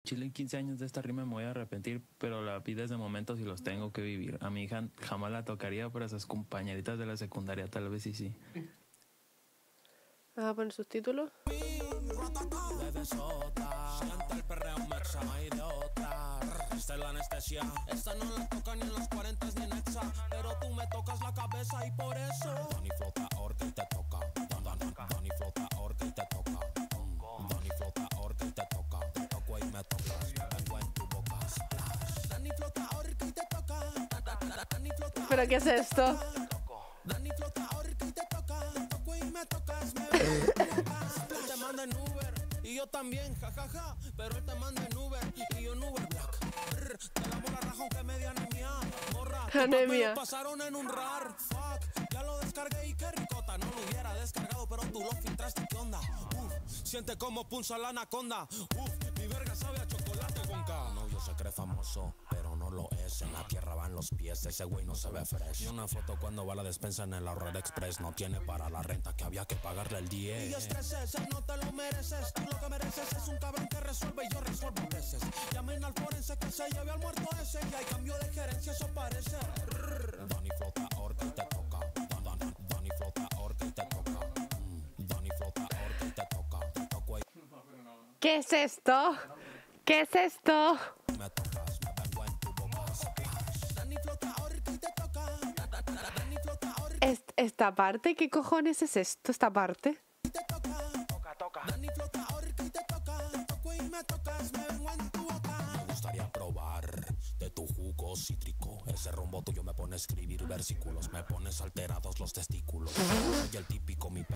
chile en 15 años de esta rima me voy a arrepentir, pero la vida es de momentos y los tengo que vivir. A mi hija jamás la tocaría, pero a sus compañeritas de la secundaria tal vez sí. ¿Vas a poner subtítulos? Siente el perreo mexa, no hay de otra. Esta es la anestesia. Esta no la toca ni en los 40 ni en Exa. Pero tú me tocas la cabeza y por eso Donny flota, ahorca y te toca. Donny flota, ahorca y te toca. Donny flota, ahorca y te toca. Te toco y me tocas. Me vengo en tu boca. Donny flota, ahorca y te toca. Donny flota. ¿Pero qué es esto? Donny flota, ahorca y te toca. Te toco y me tocas. Me vengo en tu boca. Él te manda en Uber y yo también, jajaja. Pero él te manda en Uber y yo en Uber Black. Te lavo la raja aunque media anemia. Morra, Anemia. me lo pasaron en un rar. Fuck, ya lo descargué y qué ricota. No lo hubiera descargado, pero tú lo filtraste, ¿qué onda? Siente como punza la anaconda. Mi verga sabe a chocolate con K. Novio se cree famoso, pero no lo es. En la tierra van los pies, ese güey no se ve fresh. Y una foto cuando va a la despensa en el Ahorrar Express. No tiene para la renta que había que pagarle el 10. Y estreses, no te lo mereces. Tú lo que mereces es un cabrón que resuelve y yo resuelvo a veces. Llamen al forense que se lleve al muerto ese. Y hay cambio de gerencia, eso parece. Donny flota, ahorca y te toca. Donny flota, ahorca y te toca. Donny flota, ahorca y te toca. Te toco y ¿Qué es esto? ¿Qué es esto? me tocas. Me vengo en tu boca. Donny flota, ahorca y te toca. Donny flota, ahorca ¿Esta parte? ¿Qué cojones es esto? ¿Esta parte? y te toca. Toca. Donny flota, ahorca y te toca. Te toco y me tocas. Me vengo en tu boca. Me gustaría probar de tu jugo cítrico. Ese rumbo tuyo me pone a escribir versículos. Me pones alterados los testículos. Soy el típico, mi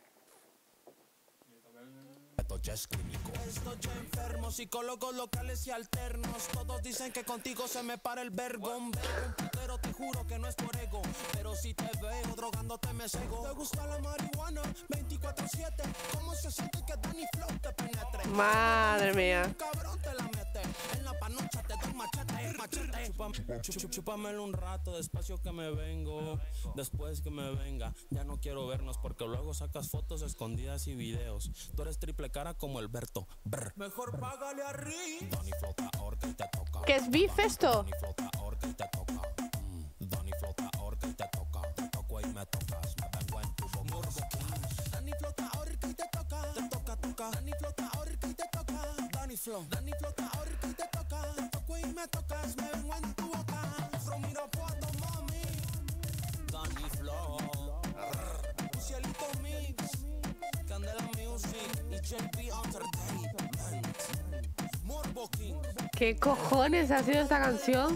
peto ya es clínico. Estoy enfermo, psicólogos locales y alternos. Todos dicen que contigo se me para el verbo. Pero te juro que no es por ego. Pero si te veo drogándote me cego. ¿Te gusta la marihuana? 24/7. ¿Cómo se siente que Donny Flow te penetre? Madre mía. Cabrón te la mete. En la panocha te doy machete. Chúpamelo un rato, despacio que me vengo. Después que me venga, ya no quiero vernos porque luego sacas fotos escondidas y videos. Tú eres triple cara como el Berto. Mejor págale a Rick. Donny flota, ahorca y te toca. ¿Qué es beef esto? Donny flota, ahorca y te toca. Donny flota, ahorca y te toca. Te toco y me tocas. Me vengo en tu boca. Donny flota, ahorca y te toca. Te toca. Donny flota, ahorca y te toca. Donny flow. Donny flota, ahorca y te toca. Te toco y me tocas. Me vengo en tu boca. From Irapuato, mami. Donny flow. Cielito mix. Candela Music y JP Entertainment. Morbo King. ¿Qué cojones ha sido esta canción?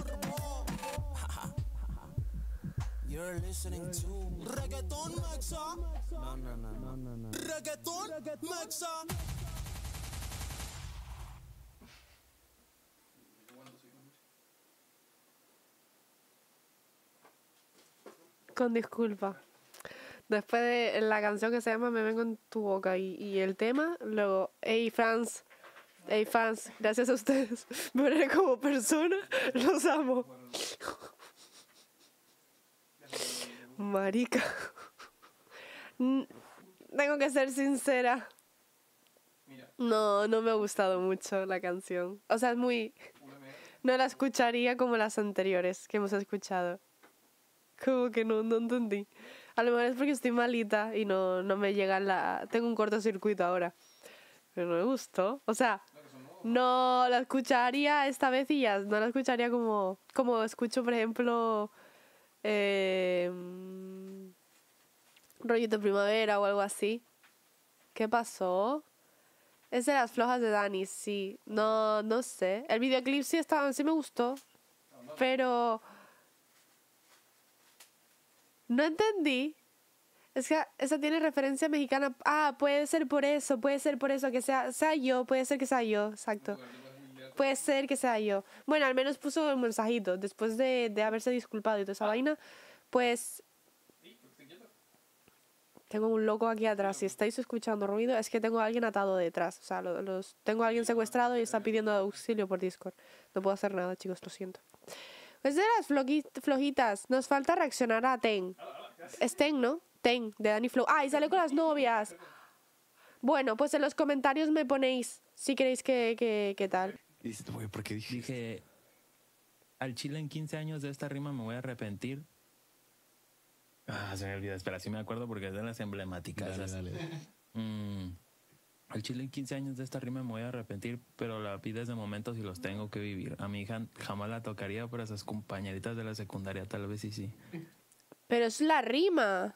You're listening to Reggaeton Mexa. No. Reggaeton Mexa. Con disculpa. Después de la canción que se llama Me vengo en tu boca y el tema, luego, hey fans, gracias a ustedes, me veré como persona, los amo. Marica. Tengo que ser sincera. No me ha gustado mucho la canción. O sea, es muy... No la escucharía como las anteriores que hemos escuchado. Como que no entendí. A lo mejor es porque estoy malita y no me llega la... Tengo un cortocircuito ahora. Pero no me gustó. O sea, no la escucharía esta vez y ya. No la escucharía como escucho, por ejemplo, Rollito Primavera o algo así. ¿Qué pasó? Es de las flojas de Dani, sí. No sé. El videoclip sí me gustó. Pero... No entendí. Es que esa tiene referencia mexicana. Ah, puede ser por eso que sea yo, puede ser que sea yo, exacto. Puede ser que sea yo. Bueno, al menos puso el mensajito después de haberse disculpado y toda esa vaina. Pues tengo un loco aquí atrás. Si estáis escuchando ruido, es que tengo a alguien atado detrás. O sea, tengo a alguien secuestrado y está pidiendo auxilio por Discord. No puedo hacer nada, chicos, lo siento. Es de las flojitas. Nos falta reaccionar a Ten. Es Ten, ¿no? Ten, de Donny Flow. ¡Ah, y sale con las novias! Bueno, pues en los comentarios me ponéis si queréis que tal. Dices, güey, ¿por qué Dije, al chile en 15 años de esta rima me voy a arrepentir. Se me olvidó. Espera, sí me acuerdo porque es de las emblemáticas. Dale. Al chile en 15 años de esta rima me voy a arrepentir, pero la vida es de momentos y los tengo que vivir. A mi hija jamás la tocaría, pero a esas compañeritas de la secundaria tal vez sí. Pero es la rima.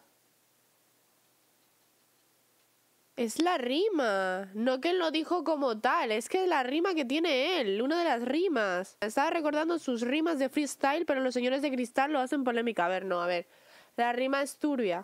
Es la rima. No que él lo dijo como tal. Es que es la rima que tiene él. Una de las rimas. Estaba recordando sus rimas de freestyle, pero los señores de cristal lo hacen polémica. A ver. La rima es turbia.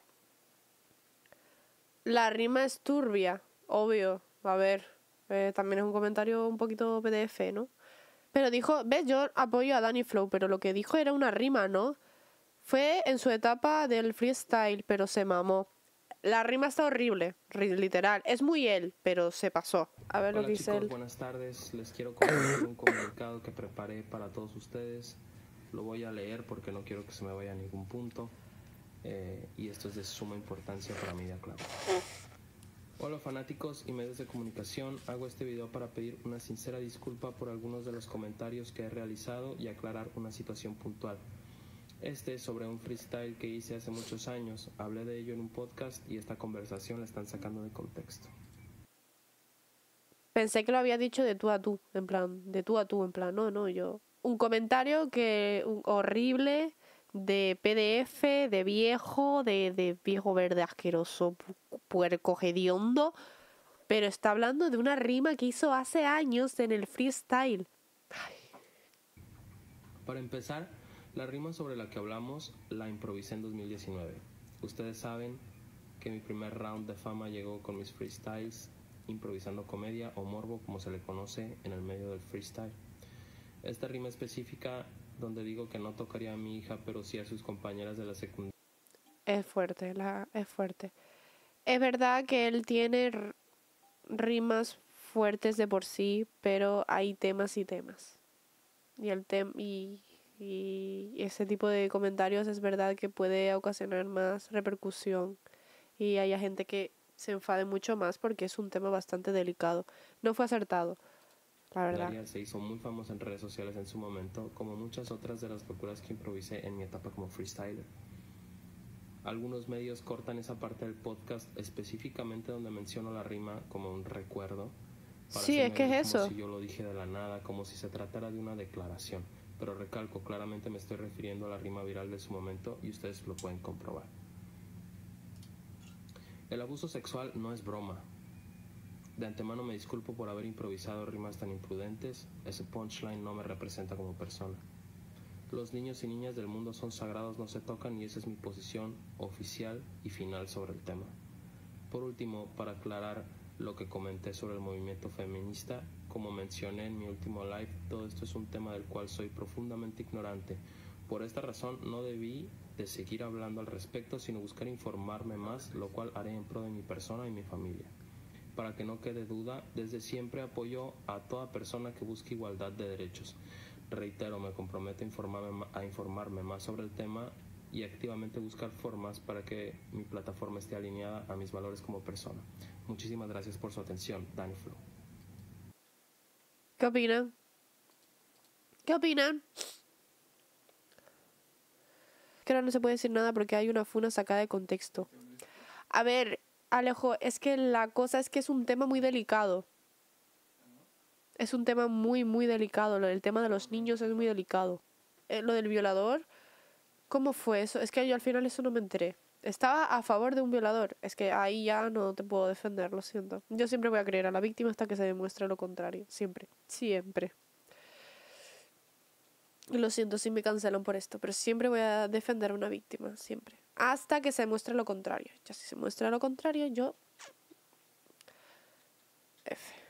La rima es turbia. Obvio. A ver. También es un comentario un poquito PDF, ¿no? Pero dijo... ¿Ves? Yo apoyo a Danny Flow, pero lo que dijo era una rima, ¿no? Fue en su etapa del freestyle, pero se mamó. La rima está horrible, literal. Es muy él, pero se pasó. A ver. Hola, lo que dice él. Buenas tardes. Les quiero compartir un comunicado que preparé para todos ustedes. Lo voy a leer porque no quiero que se me vaya a ningún punto. Y esto es de suma importancia para mí de aclarar. Hola fanáticos y medios de comunicación. Hago este video para pedir una sincera disculpa por algunos de los comentarios que he realizado y aclarar una situación puntual. Este es sobre un freestyle que hice hace muchos años. Hablé de ello en un podcast y esta conversación la están sacando de contexto. Pensé que lo había dicho de tú a tú, en plan, no, yo. Un comentario horrible de PDF, de viejo verde asqueroso, puerco hediondo, pero está hablando de una rima que hizo hace años en el freestyle. Ay. Para empezar, la rima sobre la que hablamos la improvisé en 2019. Ustedes saben que mi primer round de fama llegó con mis freestyles, improvisando comedia o morbo como se le conoce en el medio del freestyle. Esta rima específica donde digo que no tocaría a mi hija pero sí a sus compañeras de la secundaria. Es fuerte, es fuerte. Es verdad que él tiene rimas fuertes de por sí, pero hay temas y temas. Y ese tipo de comentarios es verdad que puede ocasionar más repercusión y haya gente que se enfade mucho más porque es un tema bastante delicado. No fue acertado, la verdad. Se hizo muy famosa en redes sociales en su momento, como muchas otras de las locuras que improvisé en mi etapa como freestyler. Algunos medios cortan esa parte del podcast específicamente donde menciono la rima como un recuerdo. Sí, es que es eso. Como si yo lo dije de la nada, como si se tratara de una declaración. Pero recalco, claramente me estoy refiriendo a la rima viral de su momento y ustedes lo pueden comprobar. El abuso sexual no es broma. De antemano me disculpo por haber improvisado rimas tan imprudentes. Ese punchline no me representa como persona. Los niños y niñas del mundo son sagrados, no se tocan y esa es mi posición oficial y final sobre el tema. Por último, para aclarar lo que comenté sobre el movimiento feminista, como mencioné en mi último live, todo esto es un tema del cual soy profundamente ignorante. Por esta razón no debí de seguir hablando al respecto, sino buscar informarme más, lo cual haré en pro de mi persona y mi familia. Para que no quede duda, desde siempre apoyo a toda persona que busque igualdad de derechos. Reitero, me comprometo a informarme más sobre el tema y activamente buscar formas para que mi plataforma esté alineada a mis valores como persona. Muchísimas gracias por su atención, Danny Flow. ¿Qué opinan? ¿Qué opinan? Que ahora no se puede decir nada porque hay una funa sacada de contexto. A ver, Alejo, es que la cosa es que es un tema muy delicado. Es un tema muy, muy delicado. El tema de los niños es muy delicado. Lo del violador, ¿cómo fue eso? Es que yo al final eso no me enteré. Estaba a favor de un violador. Es que ahí ya no te puedo defender, lo siento. Yo siempre voy a creer a la víctima hasta que se demuestre lo contrario. Siempre. Siempre. Lo siento si me cancelan por esto, pero siempre voy a defender a una víctima. Siempre. Hasta que se demuestre lo contrario. Ya si se muestra lo contrario, yo... F.